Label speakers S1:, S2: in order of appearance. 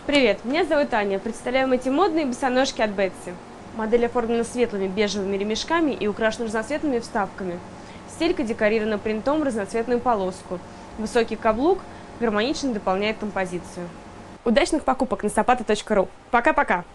S1: Привет, меня зовут Аня. Представляем эти модные босоножки от Бетси. Модель оформлена светлыми бежевыми ремешками и украшена разноцветными вставками. Стелька декорирована принтом в разноцветную полоску. Высокий каблук гармонично дополняет композицию. Удачных покупок на sapato.ru. Пока-пока!